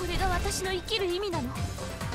これが私の生きる意味なの。